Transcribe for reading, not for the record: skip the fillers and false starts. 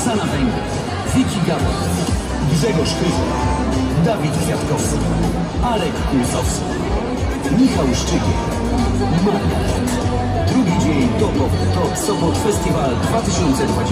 Roxana Węgiel, Wiki Gabor, Grzegorz Kryżek, Dawid Kwiatkowski, Arek Kulsowski, Michał Szczygiel, Maria. Drugi dzień Top of the Top Sopot Festival 2020.